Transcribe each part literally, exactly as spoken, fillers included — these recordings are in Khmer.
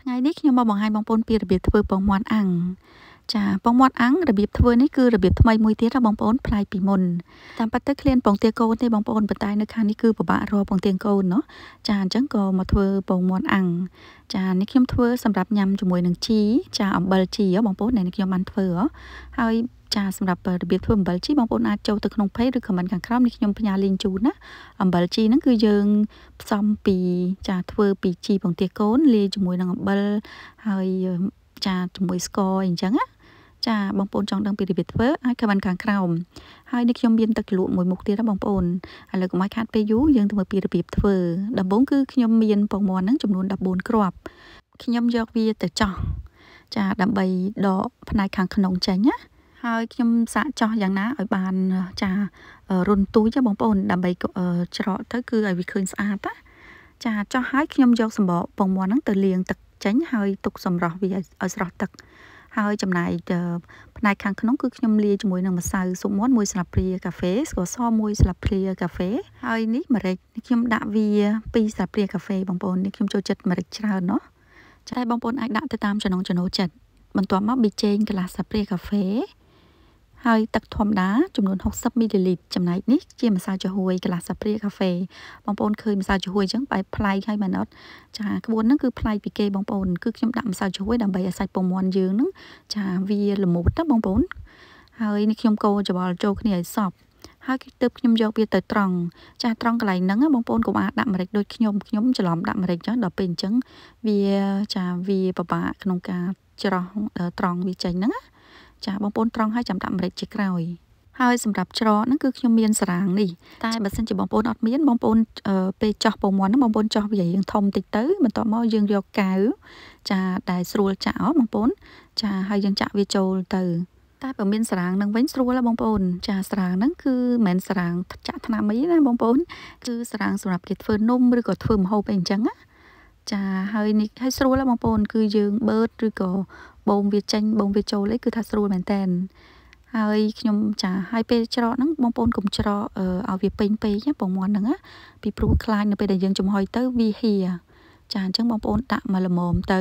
ថ្ងៃនេះខ្ញុំមកបង្ហាញបងប្អូនពីរបៀបធ្វើពងមាន់អាំងចាពងមាន់អាំងរបៀបធ្វើនេះគឺរបៀបថ្មីមួយទៀតណាបងប្អូនប្លែកពីមុនតាមពិតទៅឃ្លានពងទាកូនទេបងប្អូនប៉ុន្តែនៅខាងនេះគឺពិបាករកពងទាកូនเนาะចាអញ្ចឹងក៏មកធ្វើពងមាន់អាំងចានេះខ្ញុំធ្វើសម្រាប់ញ៉ាំជាមួយនឹងជីចាអំបិលជីបងប្អូននេះខ្ញុំបានធ្វើហើយចាសម្រាប់របៀបធ្វើអំបិលជីបងប្អូនអាចចូលទៅក្នុង page ឬ comment ខាងក្រោមនេះខ្ញុំផ្ញើ link ជូនណាអំបិលជីហ្នឹងគឺយើងផ្សំពីចាធ្វើពីជីពងទាកូនលាយជាមួយនឹងអំបិលហើយចាជាមួយស្ករអីចឹងណាចាបងប្អូនចង់ដឹងពីរបៀបធ្វើអាច comment ខាងក្រោមហើយនេះខ្ញុំមានទឹកជ្រលក់មួយមុខទៀតណាបងប្អូនឥឡូវកុំឲ្យខាតពេលយូរយើងទៅមើលពីរបៀបធ្វើដំបូងគឺខ្ញុំមានពងមាន់ហ្នឹងចំនួនដប់បួនគ្រាប់ខ្ញុំយកវាទៅចោះចាដើម្បីដកផ្នែកខាងក្នុងចេញណាហើយខ្ញុំសាកចោះយ៉ាងណាឲ្យបានចារុនទូចបងប្អូនដើម្បីច្រកទៅគឺឲ្យវាឃើញស្អាតណាចាចោះហើយខ្ញុំយកសម្បកពងមាន់ហ្នឹងទៅលាងទឹកចេញហើយទុកសម្រស់វាឲ្យស្រស់ទឹកហើយចំណែកផ្នែកខាងក្នុងគឺខ្ញុំលាយជាមួយនឹងម្សៅស៊ុបមាន់មួយស្លាបព្រាកាហ្វេស្ករសមួយស្លាបព្រាកាហ្វេហើយនេះម្រេចខ្ញុំដាក់វាពីរស្លាបព្រាកាហ្វេបងប្អូននេះខ្ញុំចូលចិត្តម្រេចច្រើនเนาะចាតែបងប្អូនអាចដាក់ទៅតាមចំណង់ចំណូលចិត្តបន្ទាប់មកប៊ីចេងកន្លះស្លាបព្រាកាហ្វេហើយទឹកធម្មតាចំនួនហុកសិបមីលីលីត្រចំណែកនេះជាម្សៅចំហួយកន្លះស្លាបព្រាកាហ្វេបងប្អូនឃើញម្សៅចំហួយអញ្ចឹងបែបប្លែកហើយមែនអត់ចាក្បួនហ្នឹងគឺប្លែកពីគេបងប្អូនគឺខ្ញុំដាក់ម្សៅចំហួយដើម្បីឲ្យសាច់ពងមាន់យើងហ្នឹងចាវាល្មុតណាបងប្អូនហើយនេះខ្ញុំកូរច្របល់ចូលគ្នាឲ្យសព្វហើយទើបខ្ញុំយកវាទៅត្រង់ចាត្រង់កន្លែងហ្នឹងបងប្អូនកុំអាចដាក់ម្រេចដូចខ្ញុំខ្ញុំច្រឡំដាក់ម្រេចចឹងដល់ពេលអញ្ចឹងវាចាវាពិបាកក្នុងការច្រោះត្រង់វាចេញហ្នឹងណាចាបងប្អូនត្រង់ឲ្យចាំដាក់ម្រេចជាក្រោយហើយសម្រាប់ច្រកហ្នឹងគឺខ្ញុំមានសារាងនេះតែបើសិនជាបងប្អូនអត់មានបងប្អូនពេលចោះពងមាន់ហ្នឹងបងប្អូនចោះវារៀងធំតិចទៅបន្ទាប់មកយើងយកកែវចាដែលស្រួលចាក់បងប្អូនចាហើយយើងចាក់វាចូលទៅតែបើមានសារាងនឹងវិញស្រួលណាបងប្អូនចាសារាងហ្នឹងគឺមិនមែនសារាងចាក់ថ្នាំអីណាបងប្អូនគឺសារាងសម្រាប់គេធ្វើនំឬក៏ធ្វើម្ហូបអីអញ្ចឹងណាចាហើយនេះហើយស្រួលណាបងប្អូនគឺយើងបឺតឬក៏បងវាចេញបងវាចូលអីគឺថាស្រួលមែនតើហើយខ្ញុំចាហើយពេលច្រកហ្នឹងបងប្អូនកុំច្រកឲ្យវាពេញពេកណាពងមាន់ហ្នឹងណាពីព្រោះខ្លាចនៅពេលដែលយើងចំហុយទៅវាហៀចាអញ្ចឹងបងប្អូនដាក់មកល្មមទៅ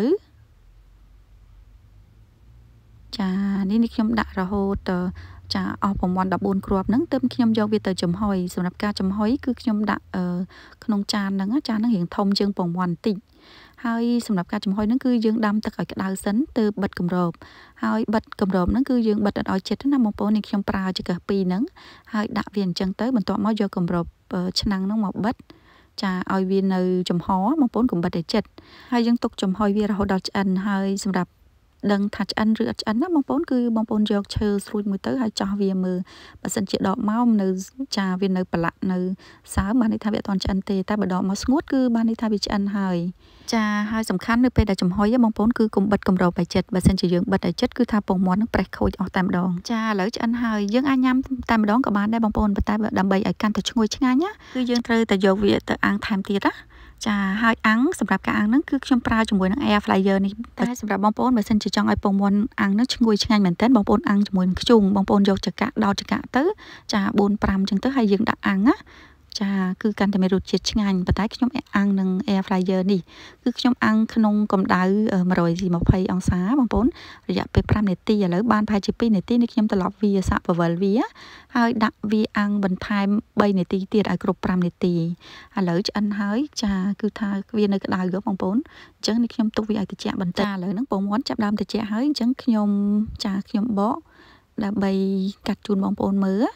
ចានេះនេះខ្ញុំដាក់រហូតចាអស់ពងមាន់ដប់បួនគ្រាប់ហ្នឹងទើបខ្ញុំយកវាទៅចំហុយសម្រាប់ការចំហុយគឺខ្ញុំដាក់ក្នុងចានហ្នឹងចានហ្នឹងរៀងធំជាងពងមាន់បន្តិចហើយសម្រាប់ការចំហុយហ្នឹងគឺយើងដាំទឹកឲ្យក្តៅសិនទើបបិទគម្របហើយបិទគម្របហ្នឹងគឺយើងបិទឲ្យជិតណាបងប្អូននេះខ្ញុំប្រើចង្កឹះពីរហ្នឹងហើយដាក់វាអញ្ចឹងទៅបន្ទាប់មកយកគម្របឆ្នាំងហ្នឹងមកបិទចាឲ្យវានៅចំហបងប្អូនកុំបិទឲ្យជិតហើយយើងទុកចំហុយវារហូតដល់ឆ្អិនហើយសម្រាប់ដឹងថាឆ្អិនឬអត់ឆ្អិនណាបងប្អូនគឺបងប្អូនយកឈើស្រួចមួយទៅហើយចោះវាមើលបើសិនជាដកមកនៅចាវានៅប្រឡាក់នៅសើមបានន័យថាវាអត់ទាន់ឆ្អិនទេតែបើដកមកស្ងួតគឺបានន័យថាវាឆ្អិនហើយចាហើយសំខាន់នៅពេលដែលចំហុយបងប្អូនគឺកុំបិទគម្របឲ្យជិតបើសិនជាយើងបិទឲ្យជិតគឺថាពងមាន់នឹងប្រេះខូចអស់តែម្ដងចាឥឡូវឆ្អិនហើយយើងអាចញ៉ាំតែម្ដងក៏បានដែរបងប្អូនប៉ុន្តែដើម្បីឲ្យកាន់តែឈ្ងុយឆ្ងាញ់ណាគឺយើងត្រូវតែយកវាទៅអាំងថែមទៀតណាចាហើយអាំងសម្រាប់ការអាំងហ្នឹងគឺខ្ញុំប្រើជាមួយនឹង air fryer នេះតែសម្រាប់បងប្អូនបើសិនជាចង់ឲ្យពងមាន់អាំងហ្នឹងឈ្ងុយឆ្ងាញ់មែនទែនបងប្អូនអាំងជាមួយនឹងខ្ជុំបងប្អូនយកចង្កាក់ដោតចង្កាក់ទៅចាបួន ប្រាំអញ្ចឹងទៅហើយយើងដាក់អាំងណាចាគឺកាន់តែមានរសជាតិឆ្ងាញ់ប៉ុន្តែខ្ញុំអាំងនឹង air fryer នេះគឺខ្ញុំអាំងក្នុងកម្ដៅមួយរយยี่สิบអង្សាបងប្អូនរយៈពេលប្រាំនាទីឥឡូវបានប្រហែលជាពីរនាទីនេះខ្ញុំត្រឡប់វាសាកបវលវាហើយដាក់វាអាំងបន្ថែមបីនាទីទៀតឲ្យគ្រប់ប្រាំនាទីឥឡូវឆ្អិនហើយចាគឺថាវានៅក្ដៅយកបងប្អូនអញ្ចឹងនេះខ្ញុំទុកវាឲ្យត្រជាក់បន្តិចឥឡូវហ្នឹងពងមាន់ចាប់ដើមត្រជាក់ហើយអញ្ចឹងខ្ញុំចាខ្ញុំបកដើម្បីកាត់ជូនបងប្អូនមើល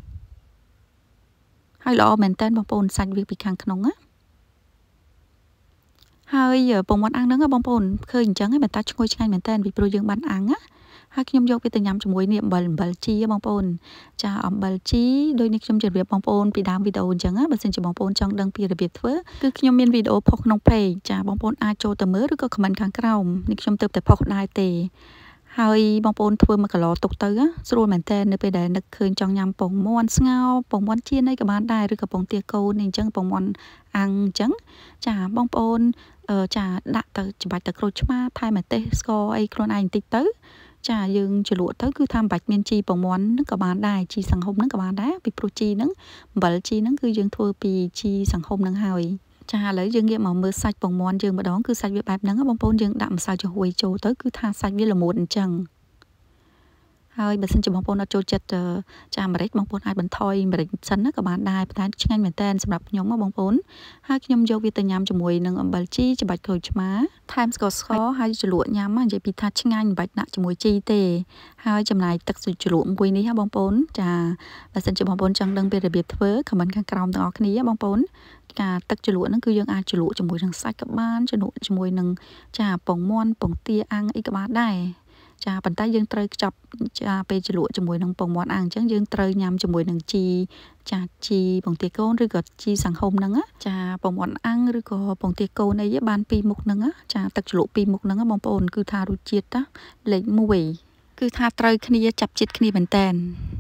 ហើយល្អមែនតើបងប្អូនសាច់វាពីខាងក្នុងណាហើយពងមាន់អាំងហ្នឹងបងប្អូនឃើញអញ្ចឹងហើយបើតាឈ្ងុយឆ្ងាញ់មែនតើពីព្រោះយើងបានអាំងណាហើយខ្ញុំយកវាទៅញ៉ាំជាមួយនេះអំបិលអំបិលជីបងប្អូនចាអំបិលជីដូចនេះខ្ញុំជម្រាបបងប្អូនពីដើមវីដេអូអញ្ចឹងណាបើសិនជាបងប្អូនចង់ដឹងពីរបៀបធ្វើគឺខ្ញុំមានវីដេអូផុសក្នុង page ចាបងប្អូនអាចចូលទៅមើលឬក៏ comment ខាងក្រោមនេះខ្ញុំទើបតែផុសដែរទេហើយបងប្អូនធ្វើមួយគីឡូទុកទៅស្រួលមែនតើនៅពេលដែលនឹកឃើញចង់ញ៉ាំពងមាន់ស្ងោរពងមាន់ចៀនអីក៏បានដែរឬក៏ពងទាកូននេះអញ្ចឹងពងមាន់អាំងអញ្ចឹងចាបងប្អូនចាដាក់ទៅច្បាច់ទៅក្រូចឆ្មាថែមម្ទេសស្ករអីខ្លួនឯងបន្តិចទៅចាយើងជ្រលក់ទៅគឺថាមិនបាច់មានជីពងមាន់ហ្នឹងក៏បានដែរជីសង្ហុំហ្នឹងក៏បានដែរពីព្រោះជីហ្នឹងអំបិលជីហ្នឹងគឺយើងធ្វើពីជីសង្ហុំហ្នឹងហើយចាឥឡូវយើងងាកមកមើលសាច់ពងមាន់យើងម្ដងគឺសាច់វាបែបហ្នឹងបងប្អូនយើងដាក់ម្សៅចំហុយចូលទៅគឺថាសាច់វាល្មួតអញ្ចឹងហើយបើសិនជាបងប្អូនអត់ចូលចិត្តចាអាមេរិកបងប្អូនអាចបន្ថយអាមេរិកសិនណាក៏បានដែរតែឆ្ងាញ់មែនតើសម្រាប់ខ្ញុំបងប្អូនហើយខ្ញុំយកវាទៅញ៉ាំជាមួយនឹងអំបិលជីច្របាច់ក្រូចឆ្មាថែមស្ករសហើយជ្រលក់ញ៉ាំនិយាយពីថាឆ្ងាញ់មិនបាច់ដាក់ជាមួយជីទេហើយចំណាយទឹកជ្រលក់មួយនេះបងប្អូនចាបើសិនជាបងប្អូនចង់ដឹងពីរបៀបធ្វើខមមិនខាងក្រោមទាំងអស់គ្នាបងប្អូនការទឹកជ្រលក់ហ្នឹងគឺយើងអាចជ្រលក់ជាមួយនឹងសាច់ក៏បានជ្រលក់ជាមួយនឹងចាពងមាន់ពងទាអាំងអីក៏បានដែរចាប៉ុន្តែយើងត្រូវខ្ចប់ចាពេលជ្រលក់ជាមួយនឹងពងមាន់អាំងអញ្ចឹងយើងត្រូវញ៉ាំជាមួយនឹងជីចាជីពងទាកូនឬក៏ជីសង្ហុំហ្នឹងចាពងមាន់អាំងឬក៏ពងទាកូនអីបានពីរមុខហ្នឹងចាទឹកជ្រលក់ពីរមុខហ្នឹងបងប្អូនគឺថារសជាតិលេខមួយគឺថាត្រូវគ្នាចាប់ជាតិគ្នាមែនតើ